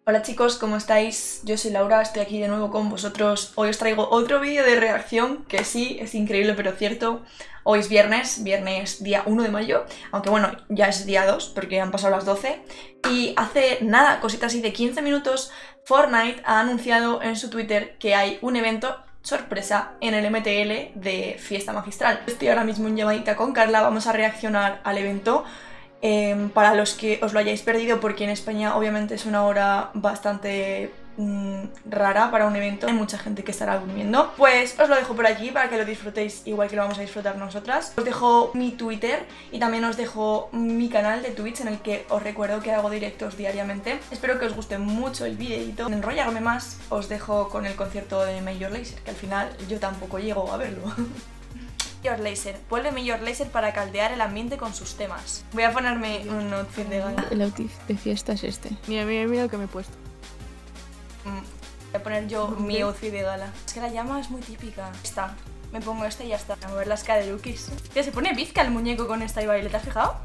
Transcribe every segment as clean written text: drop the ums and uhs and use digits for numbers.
Hola chicos, ¿cómo estáis? Yo soy Laura, estoy aquí de nuevo con vosotros. Hoy os traigo otro vídeo de reacción, que sí, es increíble pero cierto. Hoy es viernes día 1 de mayo, aunque bueno, ya es día 2 porque han pasado las 12. Y hace nada, cositas así de 15 minutos, Fortnite ha anunciado en su Twitter que hay un evento sorpresa en el MTL de Fiesta Magistral. Estoy ahora mismo en llamadita con Carla, vamos a reaccionar al evento. Para los que os lo hayáis perdido, porque en España obviamente es una hora bastante rara para un evento, hay mucha gente que estará durmiendo, pues os lo dejo por aquí para que lo disfrutéis igual que lo vamos a disfrutar nosotras. Os dejo mi Twitter y también os dejo mi canal de Twitch en el que os recuerdo que hago directos diariamente. Espero que os guste mucho el videito. Sin enrollarme más, os dejo con el concierto de Major Lazer, que al final yo tampoco llego a verlo. Major Lazer, vuelve Major Lazer para caldear el ambiente con sus temas. Voy a ponerme un outfit de gala. El outfit de fiesta es este. Mira, mira, mira lo que me he puesto. Voy a poner yo mi outfit de gala. Es que la llama es muy típica. Esta. Me pongo esta y ya está. A mover las caderukis. Tío, se pone bizca el muñeco con esta y baile. ¿Te has fijado?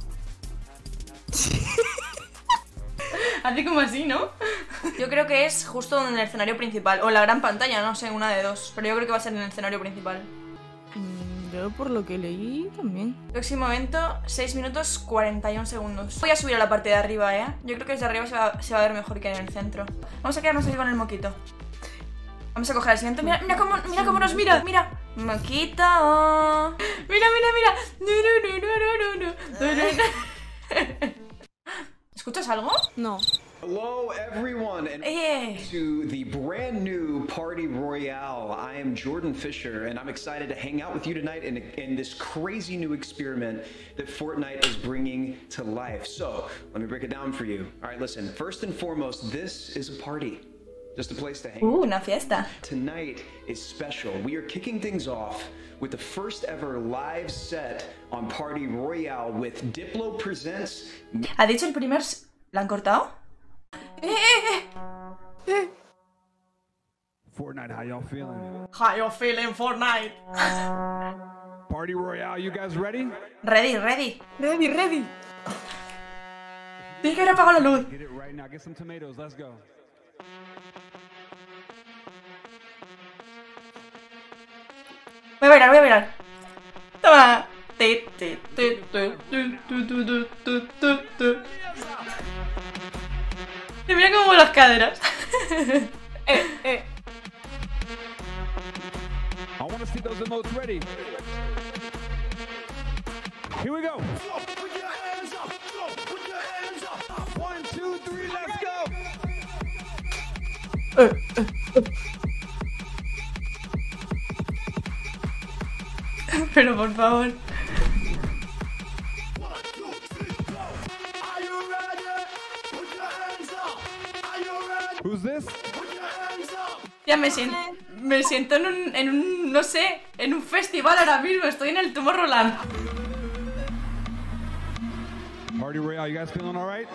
Hace como así, ¿no? Yo creo que es justo en el escenario principal. O en la gran pantalla, no sé, una de dos. Pero yo creo que va a ser en el escenario principal. Yo por lo que leí también. Próximo evento, 6 minutos 41 segundos. Voy a subir a la parte de arriba, ¿eh? Yo creo que desde arriba se va a ver mejor que en el centro. Vamos a quedarnos aquí con el moquito. Vamos a coger el siguiente. Mira, mira cómo nos mira. Mira. Moquito. Mira, mira, mira. ¿Escuchas algo? No. Hello everyone and to the brand new Party Royale. I am Jordan Fisher and I'm excited to hang out with you tonight in this crazy new experiment that Fortnite is bringing to life. So, let me break it down for you. All right, listen, first and foremost, this is a party. Just a place to hang out. Una fiesta. Tonight is special. We are kicking things off with the first ever live set on Party Royale with Diplo Presents. ¿Ha dicho el primer... ¿La han cortado? Fortnite, how y'all feeling? How you feeling, Fortnite? Party Royale, you guys ready? Ready. Ready. Tiene que haber apagado la luz. Get it right now. Get some tomatoes. Let's go. Voy a bailar. Toma. Y mira cómo muevo las caderas. I want to see those emotes ready. Here we go. Put your hands up. Put your hands up. 1, 2, 3, let's go. Pero por favor. Who's this? Ya me siento en un, no sé, en un festival ahora mismo. Estoy en el Tomorrowland. Party Royale, you guys feeling all right?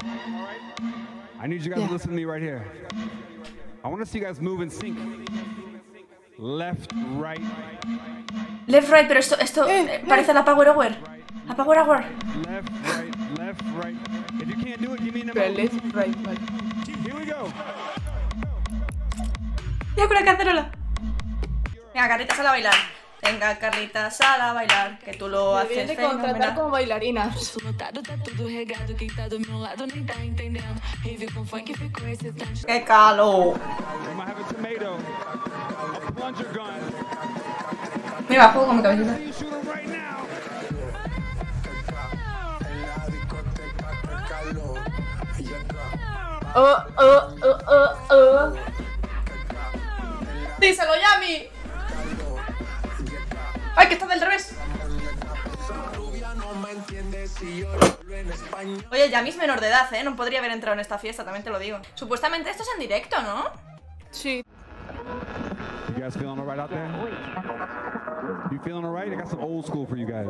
I need you guys to listen to me right here. I want to see you guys move in sync. Left, right. Left, right, pero esto parece la Power Hour. La Power Hour. Left, right. If you can't do it, give me an Pero emote. left, right, vale. Here we go. Mira con la cacerola. Venga, Carlitas, a la bailar. Venga, Carlitas, a la bailar. Que tú lo haces Deberían de contratar fenomenal. como bailarinas. ¡Qué calor! We might have a tomato. A plunger gun. Mira, juego con mi cabecita. You shoot 'em right now. ¡Díselo, Yami! ¡Ay, que está del revés! Oye, Yami es menor de edad, ¿eh? No podría haber entrado en esta fiesta, también te lo digo. Supuestamente esto es en directo, ¿no? Sí. You guys feeling all right out there? You feeling all right? I got some old school for you guys.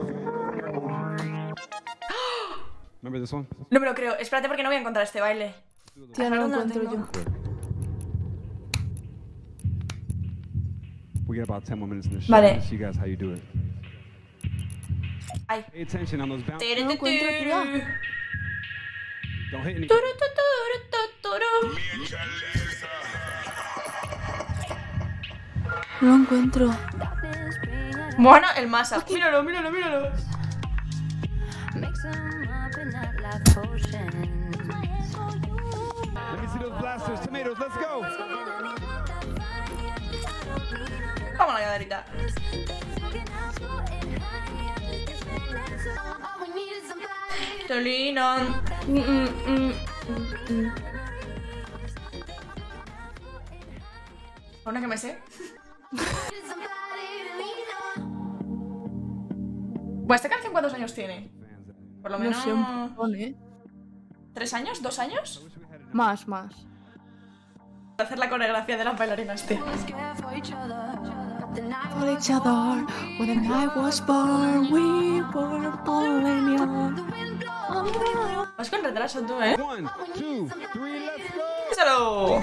Remember this one? No me lo creo. Espérate porque no voy a encontrar este baile. Tía, no lo ¿Dónde lo encuentro tengo? yo. We got about 10 more minutes in the show. Vale. Let's see you guys how you do it. Ay. Pay attention on those bounces. No encuentro, tía. Don't hit any. Turu, tu, turu, tu, turu. No lo encuentro. Bueno, el masa. Míralo, míralo, míralo. Let me see those blasters. Tomatoes, let's go. Vamos a la caderita. Tolino. Una que me sé. Bueno, ¿esta canción cuántos años tiene? Por lo menos... No sé, un montón, ¿eh? ¿3 años? ¿2 años? Más. Hacer la coreografía de las bailarinas, tío. For each other, when the night was born, we were born young. Vas con retraso tú, ¿eh? 1, 2, 3, let's go. ¡Díselo!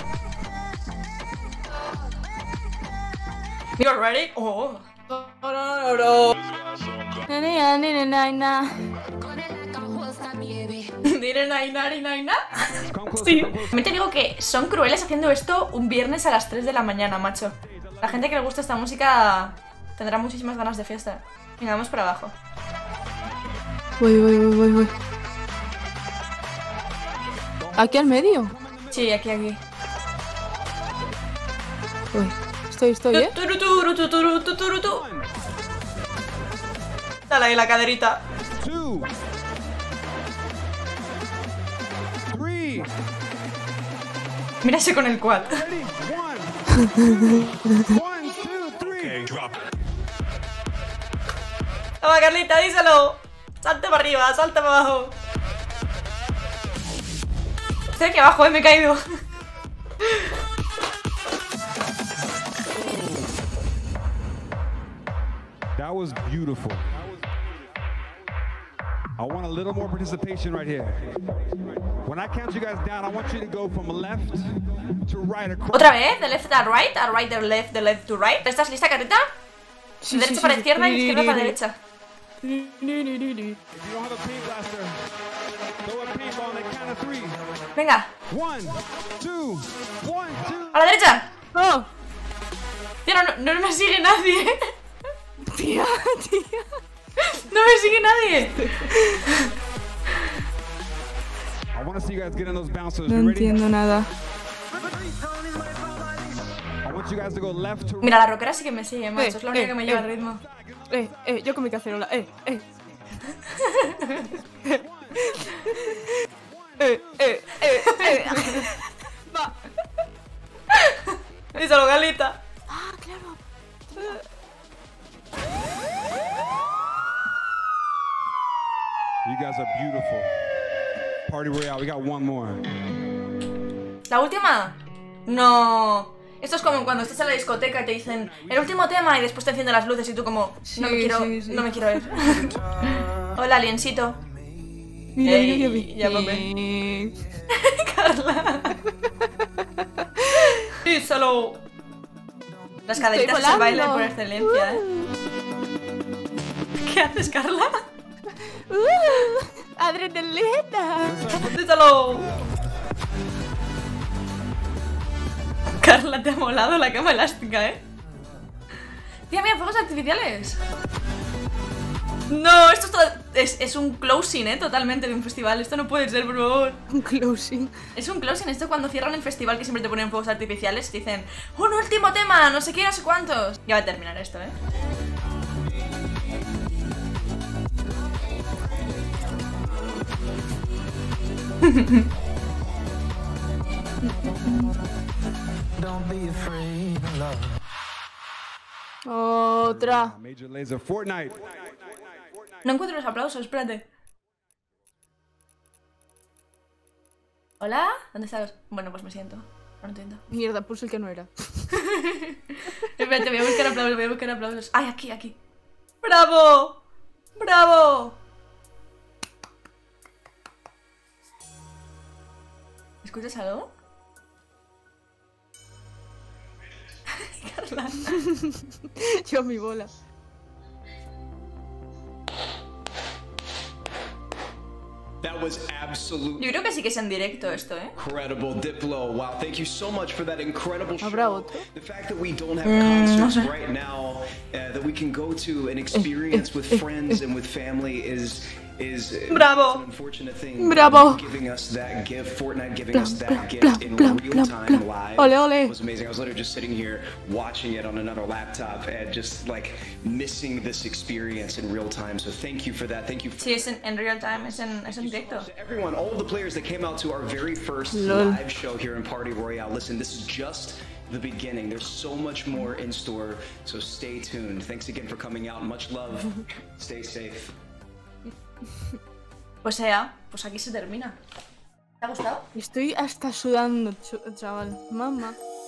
You're ready? Oh. ¿Diré naina? Come close, Sí. come close. También te digo que son crueles haciendo esto un viernes a las 3 de la mañana, macho. La gente que le gusta esta música tendrá muchísimas ganas de fiesta. Venga, vamos para abajo. Voy. ¿Aquí al medio? Sí, aquí. Uy. Estoy, ¿eh? Turutu. Dale ahí la caderita. 2, 3, Mira ese con el quad. ready? 1, 2, 3. Toma, Carlita, díselo. Salte para arriba, salta para abajo. Estoy aquí abajo, me he caído. That was beautiful. I want a little more participation right here. When I count you guys down, I want you to go from left to right across. Otra vez, de left a right to left, de left to right. ¿Estás lista, Carlita? Sí, De derecha para izquierda y izquierda para derecha. If you don't have a paint blaster, throw a paintball on the count of 3. Venga, 1, 2, 1, 2. a la derecha. ¡Oh! Tío, no me sigue nadie. Tía. No me sigue nadie. I want to see you guys get in those bouncers. No You ready? entiendo nada. I want you guys to go left to right. Mira, la rockera sí que me sigue, macho. Es la única que me lleva el ritmo. Yo con mi cacerola. Va. Díselo, Galita. Ah, claro. You guys are beautiful. Party Royale, we got one more. ¿La última? No. Esto es como cuando estás en la discoteca y te dicen el último tema y después te encienden las luces y tú como no me quiero ir. Hola, aliencito. Mira, Ey, llámame. Carla. Díselo. Las caderitas es el volando. baile por excelencia, ¿eh? ¿Qué haces, Carla? ¡Adrenalina! Díselo. Carla, te ha molado la cama elástica, ¿eh? Tía, mira, fuegos artificiales. No, esto es, todo, es un closing, ¿eh? Totalmente de un festival. Esto no puede ser, por favor. Un closing. Es un closing. Esto cuando cierran el festival que siempre te ponen fuegos artificiales. Dicen, un último tema, no sé qué, no sé cuántos. Ya va a terminar esto, ¿eh? Otra. Major Lazer, Fortnite. No encuentro los aplausos, espérate. ¿Hola? ¿Dónde estás? Bueno, pues me siento. No entiendo. Mierda, puse el que no era. Espérate, voy a buscar aplausos, ¡Ay, aquí! ¡Bravo! ¡Bravo! ¿Escuchas algo? Carla. Yo mi bola. That was absolutely. Yo creo que sí que es en directo esto, Incredible, Diplo. Wow, thank you so much for that incredible show. ¿Habrá otro? The fact that we don't have concerts right now, that we can go to and experience with friends and with family is Bravo. an unfortunate thing. Bravo. Giving us that gift, Fortnite giving us that gift in real time live. Ole, ole. Was amazing. I was literally just sitting here watching it on another laptop and just like missing this experience in real time. So thank you for that. Thank you. Sí, es en real time, es en directo. To everyone, all of the players that came out to our very first live show here in Party Royale. Listen, this is just the beginning. There's so much more in store. So stay tuned. Thanks again for coming out. Much love. Stay safe. Pues sea, pues aquí se termina. ¿Te ha gustado? Estoy hasta sudando, chaval. Mamá.